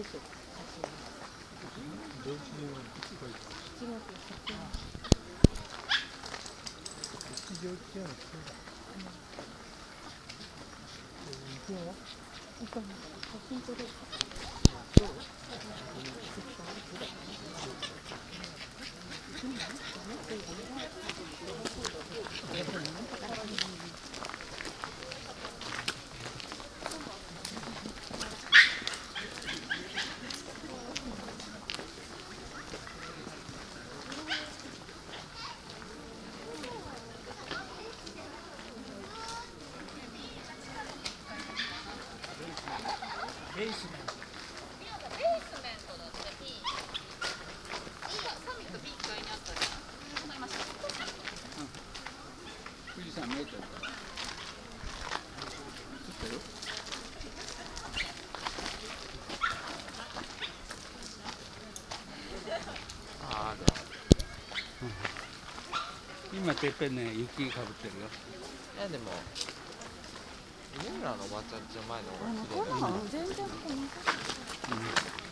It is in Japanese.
です。 ベースメント。 ベースメントだって B。サミット B 階にあったじゃん。そうなりました。 富士山見えてるから。映ってる？ある。今てっぺんね雪かぶってるよ。 いやでも家村のおばちゃんちの前の方が綺麗だよね。 全然ここなかった。